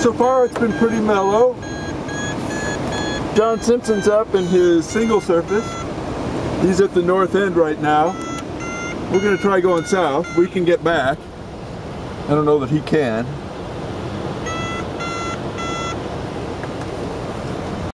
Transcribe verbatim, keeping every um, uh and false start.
So far it's been pretty mellow. John Simpson's up in his single surface. He's at the north end right now. We're going to try going south. We can get back. I don't know that he can.